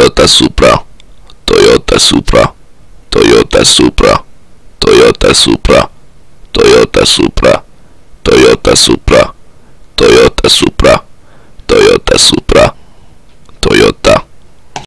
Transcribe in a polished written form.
Toyota Supra, Toyota Supra, Toyota Supra, Toyota Supra, Toyota Supra, Toyota Supra, Toyota Supra, Toyota Supra,